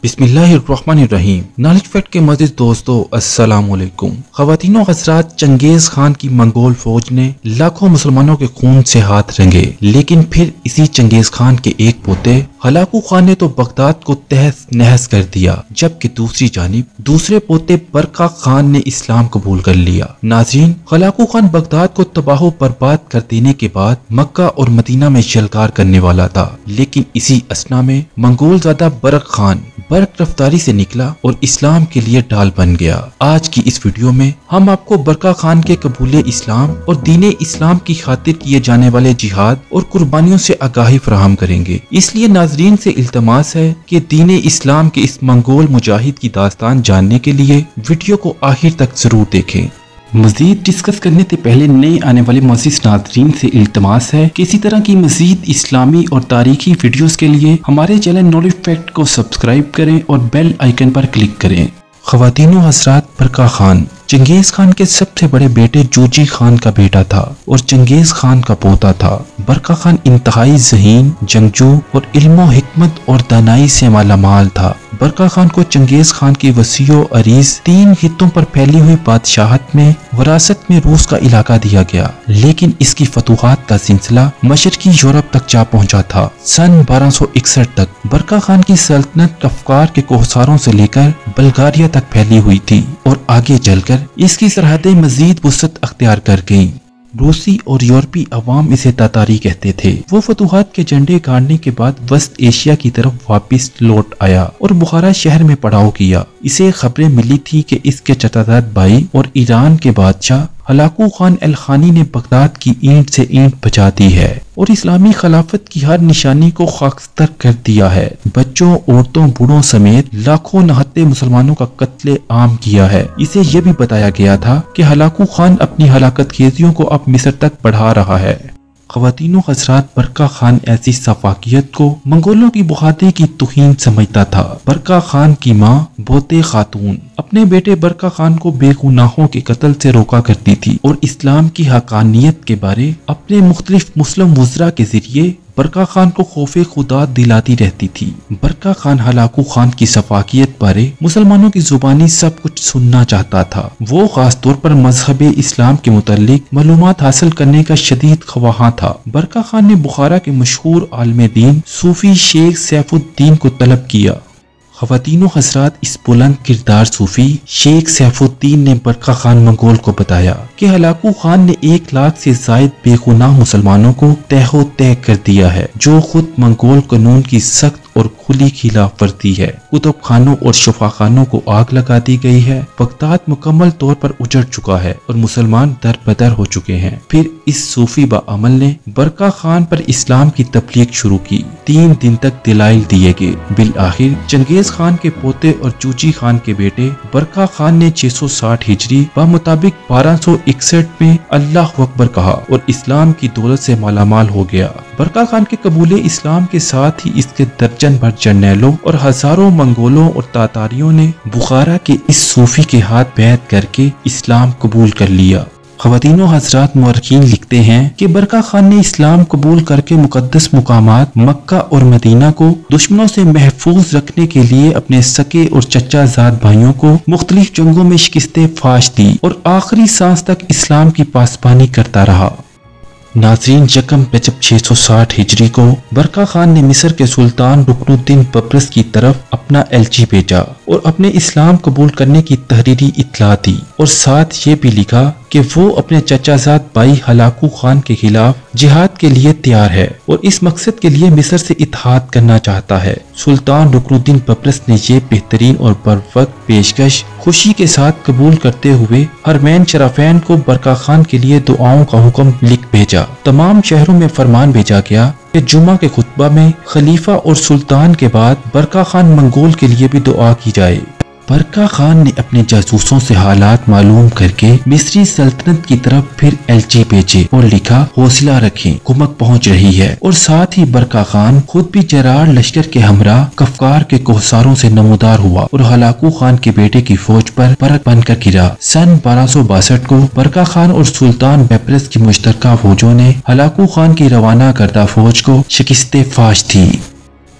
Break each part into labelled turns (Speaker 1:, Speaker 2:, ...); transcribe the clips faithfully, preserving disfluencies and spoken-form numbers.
Speaker 1: बिस्मिल्लाहिर्रहमानिर्रहीम। Knowledge fact के मज़ीद दोस्तों अस्सलाम वालेकुम। ख़वातीनो हज़रात, चंगेज़ खान की मंगोल फौज ने लाखों मुसलमानों के खून से हाथ रंगे, लेकिन फिर इसी चंगेज़ खान के एक पोते हलाकू खान ने तो बगदाद को तहस नहस कर दिया, जबकि दूसरी जानिब दूसरे पोते बरका खान ने इस्लाम कबूल कर लिया। नाज़रीन, हलाकू खान बगदाद को तबाह बर्बाद कर देने के बाद मक्का और मदीना में शलकार करने वाला था, लेकिन इसी असना में मंगोल ज़ादा बरक खान बरक रफ्तारी से निकला और इस्लाम के लिए ढाल बन गया। आज की इस वीडियो में हम आपको बरका खान के कबूले इस्लाम और दीने इस्लाम की खातिर किए जाने वाले जिहाद और कुर्बानियों से आगाही फराहम करेंगे। इसलिए नाजरीन से इल्तमास है कि दीने इस्लाम के इस मंगोल मुजाहिद की दास्तान जानने के लिए वीडियो को आखिर तक जरूर देखें। मजीद डिस्कस करने से पहले नए आने वाले मोअज़्ज़िज़ नाज़रीन से इल्तमास है कि इसी तरह की मजीद इस्लामी और तारीखी वीडियोस के लिए हमारे चैनल नॉलेज फैक्ट को सब्सक्राइब करें और बेल आइकन पर क्लिक करें। ख़वातीनो हज़रात, बरका खान चंगेज खान के सबसे बड़े बेटे जूजी खान का बेटा था और चंगेज खान का पोता था। बरका खान इंतहाई ज़हीन, जंगजू और इल्मो हिकमत और दानाई से मालामाल था। बरका खान को चंगेज खान की वसीओ अरीज तीन हितों पर फैली हुई बादशाहत में वरासत में रूस का इलाका दिया गया, लेकिन इसकी फतूहात का सिलसिला मशरकी यूरोप तक जा पहुंचा था। सन बारह सौ इकसठ तक बरका खान की सल्तनत कफ्कार के कोहसारों से लेकर बल्गारिया तक फैली हुई थी और आगे चलकर इसकी सरहदें मजीद वुसअत अख्तियार कर गईं। रूसी और यूरोपी अवाम इसे तातारी कहते थे। वो फतूहात के झंडे गाड़ने के बाद वस्त एशिया की तरफ वापस लौट आया और बुखारा शहर में पड़ाव किया। इसे खबरें मिली थी कि इसके चचाजाद भाई और ईरान के बादशाह हलाकू खान अल खानी ने बगदाद की ईंट से ईंट बचा दी है और इस्लामी खिलाफत की हर निशानी को खाकस्तर कर दिया है। बच्चों, औरतों, बूढ़ों समेत लाखों नहत्ते मुसलमानों का कत्ले आम किया है। इसे यह भी बताया गया था कि हलाकू खान अपनी हलाकत खेजियों को अब मिस्र तक बढ़ा रहा है। ख़वातीनो हज़रात, बरका खान ऐसी सफाकियत को मंगोलों की बहादुरी की तौहीन समझता था। बरका खान की माँ बोते खातून अपने बेटे बरका खान को बेगुनाहों के कत्ल से रोका करती थी और इस्लाम की हकानियत के बारे अपने मुख्तलिफ मुस्लिम वज़रा के जरिए बरका खान को खौफे खुदा दिलाती रहती थी। बरका खान हलाकू खान की सफाकियत बारे मुसलमानों की जुबानी सब कुछ सुनना चाहता था। वो खास तौर पर मजहब इस्लाम के मुतालिक मालूमात हासिल करने का शदीद ख्वाहां था। बरका खान ने बुखारा के मशहूर आलिम दीन सूफी शेख सैफुद्दीन को तलब किया। ख़वातीनो हज़रात, इस बुलंद किरदार सूफी शेख सैफुद्दीन ने बरका खान मंगोल को बताया कि हलाकू खान ने एक लाख से जायद बेगुनाह मुसलमानों को तहो तय कर दिया है, जो खुद मंगोल कानून की सख्त और खुली खिलाफ वर्जी है। कुतुब खानों और शुफा खानों को आग लगा दी गई है। बगदाद मुकम्मल तौर पर उजड़ चुका है और मुसलमान दर बदर हो चुके हैं। फिर इस सूफी बाअमल ने बरका खान पर इस्लाम की तबलीग शुरू की। तीन दिन तक दलाइल दिए गए। बिल आखिर चंगेज खान के पोते और जूजी खान के बेटे बरका खान ने छह सौ साठ हिजरी ब मुताबिक बारह सौ इकसठ में अल्लाह अकबर कहा और इस्लाम की दौलत से मालामाल हो गया। बरका खान के कबूले इस्लाम के साथ ही इसके दर्जन भर जर्नैलों और हजारों मंगोलों और तातारियों ने बुखारा के इस सूफी के हाथ बैत करके इस्लाम कबूल कर लिया। ख़वातीनो हज़रात, मुअर्रिखीन लिखते हैं कि बरका खान ने इस्लाम कबूल करके मुकद्दस मुकामात मक्का और मदीना को दुश्मनों से महफूज रखने के लिए अपने सके और चचाजाद भाइयों को मुख्तलिफ जंगों में शिकस्तें फाश दी और आखिरी सांस तक इस्लाम की पासबानी करता रहा। नाज़रीन, यकम रजब छह सौ साठ हिजरी को बरका खान ने मिस्र के सुल्तान रुकनुद्दीन बबरस की तरफ अपना एलची भेजा और अपने इस्लाम कबूल करने की तहरीरी इत्तला दी और साथ ये भी लिखा कि वो अपने चचाजाद भाई हलाकू खान के खिलाफ जिहाद के लिए तैयार है और इस मकसद के लिए मिस्र से इत्तेहाद करना चाहता है। सुल्तान रुकनुद्दीन बबरस ने ये बेहतरीन और बरवक्त पेशकश खुशी के साथ कबूल करते हुए हरमैन शराफैन को बरका खान के लिए दुआओं का हुक्म लिख भेजा। तमाम शहरों में फरमान भेजा गया कि जुम्मा के खुतबा में खलीफा और सुल्तान के बाद बरका खान मंगोल के लिए भी दुआ की जाए। बरका खान ने अपने जासूसों से हालात मालूम करके मिस्री सल्तनत की तरफ फिर एलची भेजे और लिखा, हौसला रखें, कुमक पहुंच रही है। और साथ ही बरका खान खुद भी जरार लश्कर के हमरा कफ्कार के कोहसारों से नमूदार हुआ और हलाकू खान के बेटे की फौज पर परत बनकर गिरा। सन बारह सौ बासठ को बरका खान और सुल्तान बेपरस की मुश्तरका फौजों ने हलाकू खान की रवाना करदा फौज को शिकस्ते फाश थी।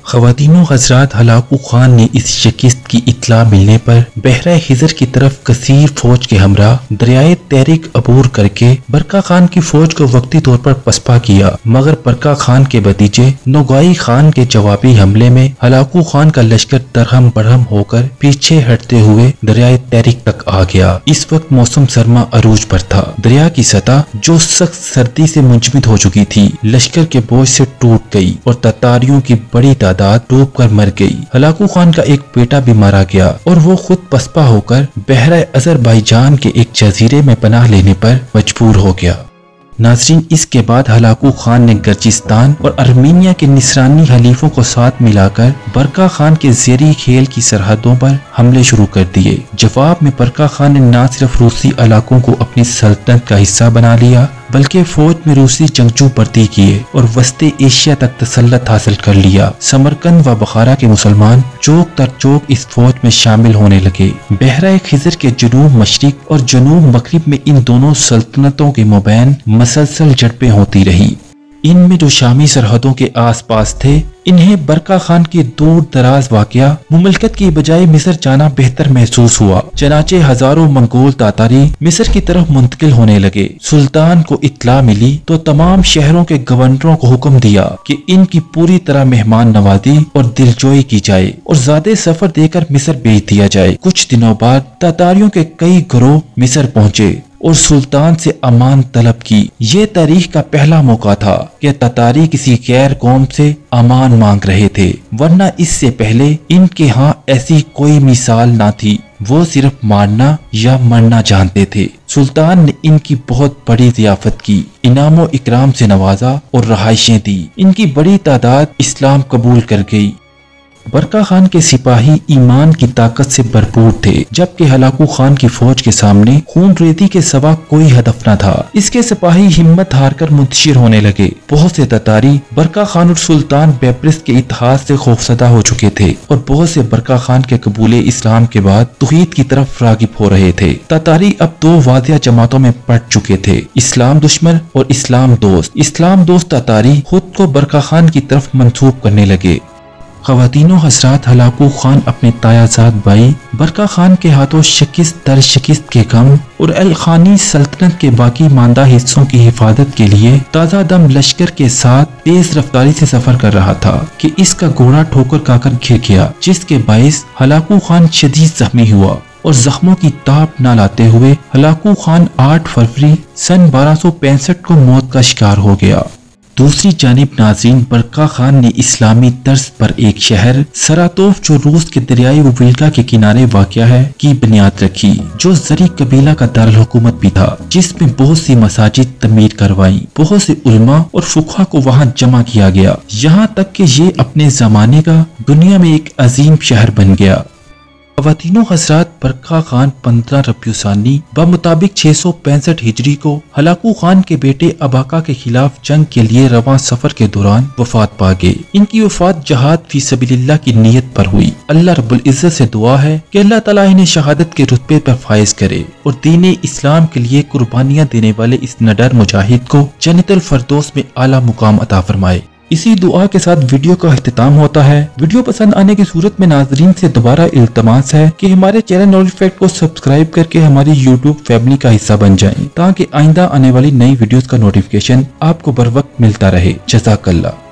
Speaker 1: ख़वातीनो हज़रात, हलाकू खान ने इस शिकस्त की इत्ला मिलने पर बहरा हिजर की तरफ कसीर फौज के हमरा दरियाए तहरीक अबूर करके बरका खान की फौज को वक्ती तौर पर पसपा किया, मगर बरका खान के भतीजे नौगाई खान के जवाबी हमले में हलाकू खान का लश्कर दरहम बरहम होकर पीछे हटते हुए दरियाए तहरीक तक आ गया। इस वक्त मौसम सरमा अरूज पर था। दरिया की सतह जो सख्त सर्दी से मुंजमद हो चुकी थी, लश्कर के बोझ से टूट गई और ततारियों की बड़ी तादाद डूब कर मर गई। हलाकू खान का एक बेटा भी मारा गया और वो खुद पसपा होकर बहरा अजरबैजान के एक जजीरे में पनाह लेने पर मजबूर हो गया। नाज़रीन, इसके बाद हलाकू खान ने गर्जिस्तान और अर्मीनिया के निसरानी हलीफों को साथ मिलाकर बरका खान के ज़ेरी खेल की सरहदों पर हमले शुरू कर दिए। जवाब में बरका खान ने न सिर्फ रूसी इलाकों को अपनी सल्तनत का हिस्सा बना लिया, बल्कि फौज में रूसी जंगजू भर्ती किए और वस्ती एशिया तक तसल्लत हासिल कर लिया। समरकंद व बुखारा के मुसलमान चौक दर चौक इस फौज में शामिल होने लगे। बहरा खिजर के जनूब मशरिक और जनूब मगरिब में इन दोनों सल्तनतों के मबैन मसलसल झड़पें होती रही। इनमें जो शामी सरहदों के आसपास थे, इन्हें बरका खान के दूर दराज वाकया मुमलकत की बजाय मिस्र जाना बेहतर महसूस हुआ। चनाचे हजारों मंगोल तातारी मिस्र की तरफ मुंतकिल होने लगे। सुल्तान को इत्ला मिली तो तमाम शहरों के गवर्नरों को हुक्म दिया कि इनकी पूरी तरह मेहमान नवाजी और दिलजोई की जाए और ज्यादा सफर देकर मिस्र भेज दिया जाए। कुछ दिनों बाद तातारियों के कई गिरोह मिस्र पहुँचे और सुल्तान से अमान तलब की। ये तारीख का पहला मौका था कि तातारी किसी गैर कौम से अमान मांग रहे थे, वरना इससे पहले इनके यहाँ ऐसी कोई मिसाल ना थी। वो सिर्फ मारना या मरना जानते थे। सुल्तान ने इनकी बहुत बड़ी जियाफत की, इनामो इकराम से नवाजा और रहाइशें दी। इनकी बड़ी तादाद इस्लाम कबूल कर गई। बरका खान के सिपाही ईमान की ताकत से भरपूर थे, जबकि हलाकू खान की फौज के सामने खून रेती के सिवा कोई हदफ न था। इसके सिपाही हिम्मत हारकर मुंतशिर होने लगे। बहुत से ततारी बरका खान और सुल्तान बेब्रिस के इतिहाद से खौफसदा हो चुके थे और बहुत से बरका खान के कबूले इस्लाम के बाद तौहीद की तरफ रागिब हो रहे थे। ततारी अब दो वादिया जमातों में पट चुके थे, इस्लाम दुश्मन और इस्लाम दोस्त। इस्लाम दोस्त ततारी खुद को बरका खान की तरफ मंसूब करने लगे। ख़वातीनो हज़रात, हलाकू खान अपने तायाजाद भाई बरका खान के हाथों शिकस्त दर शिकस्त के गम और अल खानी सल्तनत के बाकी मानदा हिस्सों की हिफाजत के लिए ताज़ा दम लश्कर के साथ तेज रफ्तारी से सफर कर रहा था कि इसका घोड़ा ठोकर खाकर गिर गया, जिसके बाइस हलाकू खान शदीद जख्मी हुआ और जख्मों की ताप न लाते हुए हलाकू खान आठ फरवरी सन बारह सौ पैंसठ को मौत का शिकार हो गया। दूसरी जानिब नाज़रीन, बरका खान ने इस्लामी तर्ज पर एक शहर सरातोफ, जो रूस के दरियाई वोल्गा के किनारे वाक़या है, की बुनियाद रखी, जो जरी कबीला का दारुल हुकूमत भी था, जिसमें बहुत सी मसाजिद तमीर करवाई। बहुत से उलमा और फुक़हा को वहाँ जमा किया गया, यहाँ तक कि ये अपने जमाने का दुनिया में एक अजीम शहर बन गया। ख़वातीनो हज़रात, बरका खान पंद्रह रबीउल बमुताबिक छह सौ पैंसठ हिजरी को हलाकू खान के बेटे अबाका के खिलाफ जंग के लिए रवां सफर के दौरान वफात पा गए। इनकी वफात जहाद फी सबीलिल्लाह की नीयत पर हुई। अल्लाह रब्बुल इज्जत से दुआ है कि अल्लाह ताला इन्हें शहादत के रुतबे पर फायज करे और दीन इस्लाम के लिए कुर्बानियां देने वाले इस निडर मुजाहिद को जन्नतुल फिरदौस में आला मुकाम अता फरमाए। इसी दुआ के साथ वीडियो का अख्तिताम होता है। वीडियो पसंद आने की सूरत में नाजरीन से दोबारा इल्तमास है कि हमारे चैनल नोटिफाइड को सब्सक्राइब करके हमारी यूट्यूब फैमिली का हिस्सा बन जाएं, ताकि आइंदा आने वाली नई वीडियोस का नोटिफिकेशन आपको बर वक्त मिलता रहे। जज़ाकल्लाह।